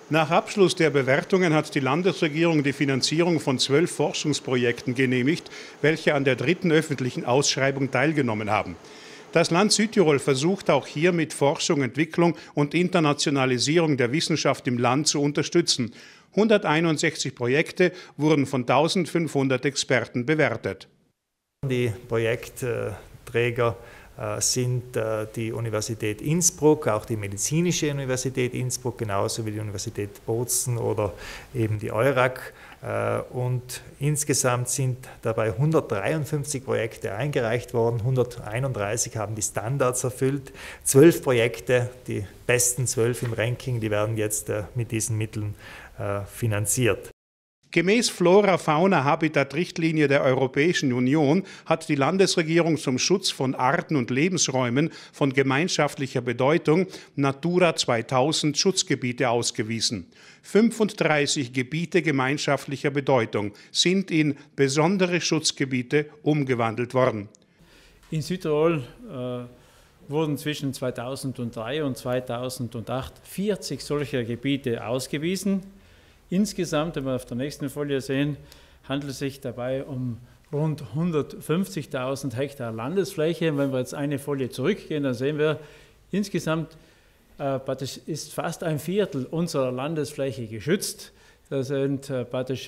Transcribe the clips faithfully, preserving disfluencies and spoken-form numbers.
Nach Abschluss der Bewertungen hat die Landesregierung die Finanzierung von zwölf Forschungsprojekten genehmigt, welche an der dritten öffentlichen Ausschreibung teilgenommen haben. Das Land Südtirol versucht auch hier mit Forschung, Entwicklung und Internationalisierung der Wissenschaft im Land zu unterstützen. hunderteinundsechzig Projekte wurden von eintausendfünfhundert Experten bewertet. Die Projektträger sind die Universität Innsbruck, auch die Medizinische Universität Innsbruck, genauso wie die Universität Bozen oder eben die EURAC. Und insgesamt sind dabei hundertdreiundfünfzig Projekte eingereicht worden, hunderteinunddreißig haben die Standards erfüllt. Zwölf Projekte, die besten zwölf im Ranking, die werden jetzt mit diesen Mitteln finanziert. Gemäß Flora-Fauna-Habitat-Richtlinie der Europäischen Union hat die Landesregierung zum Schutz von Arten und Lebensräumen von gemeinschaftlicher Bedeutung Natura zweitausend Schutzgebiete ausgewiesen. fünfunddreißig Gebiete gemeinschaftlicher Bedeutung sind in besondere Schutzgebiete umgewandelt worden. In Südtirol äh, wurden zwischen zweitausenddrei und zweitausendacht vierzig solcher Gebiete ausgewiesen. Insgesamt, wenn wir auf der nächsten Folie sehen, handelt es sich dabei um rund hundertfünfzigtausend Hektar Landesfläche. Wenn wir jetzt eine Folie zurückgehen, dann sehen wir, insgesamt äh, ist fast ein Viertel unserer Landesfläche geschützt. Da sind, äh,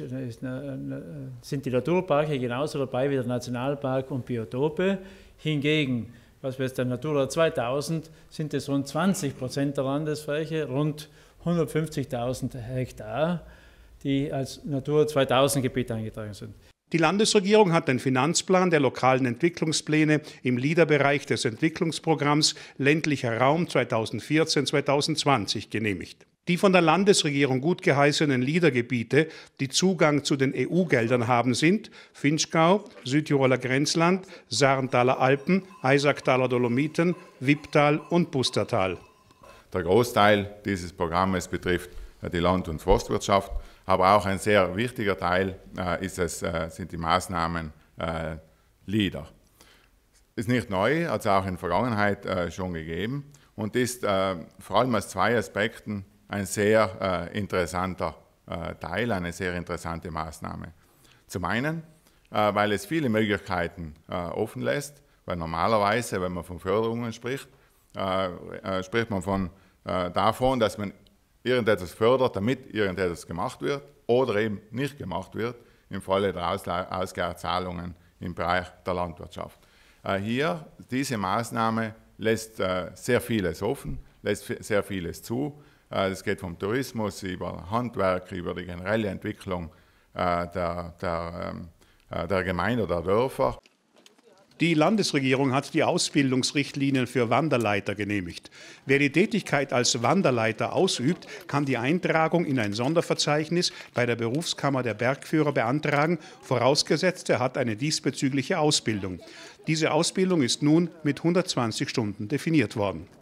sind die Naturparke genauso dabei wie der Nationalpark und Biotope. Hingegen, was wir jetzt der Natura zweitausend, sind es rund zwanzig Prozent der Landesfläche, rund hundertfünfzigtausend Hektar, die als Natura zweitausend Gebiet eingetragen sind. Die Landesregierung hat den Finanzplan der lokalen Entwicklungspläne im LEADER-Bereich des Entwicklungsprogramms Ländlicher Raum zweitausendvierzehn bis zweitausendzwanzig genehmigt. Die von der Landesregierung gut geheißenen LEADER-Gebiete, die Zugang zu den E U-Geldern haben, sind Vinschgau, Südtiroler Grenzland, Sarntaler Alpen, Eisacktaler Dolomiten, Wipptal und Pustertal. Der Großteil dieses Programmes betrifft die Land- und Forstwirtschaft, aber auch ein sehr wichtiger Teil äh, ist es, äh, sind die Maßnahmen äh, LEADER. Ist nicht neu, hat es auch in der Vergangenheit äh, schon gegeben und ist äh, vor allem aus zwei Aspekten ein sehr äh, interessanter äh, Teil, eine sehr interessante Maßnahme. Zum einen, äh, weil es viele Möglichkeiten äh, offen lässt, weil normalerweise, wenn man von Förderungen spricht, äh, äh, spricht man von äh, davon, dass man irgendetwas fördert, damit irgendetwas gemacht wird oder eben nicht gemacht wird im Falle der Ausgleichszahlungen im Bereich der Landwirtschaft. Äh, hier, diese Maßnahme lässt äh, sehr vieles offen, lässt sehr vieles zu. Es äh, geht vom Tourismus über Handwerk, über die generelle Entwicklung äh, der, der, äh, der Gemeinde oder der Dörfer. Die Landesregierung hat die Ausbildungsrichtlinien für Wanderleiter genehmigt. Wer die Tätigkeit als Wanderleiter ausübt, kann die Eintragung in ein Sonderverzeichnis bei der Berufskammer der Bergführer beantragen, vorausgesetzt er hat eine diesbezügliche Ausbildung. Diese Ausbildung ist nun mit hundertzwanzig Stunden definiert worden.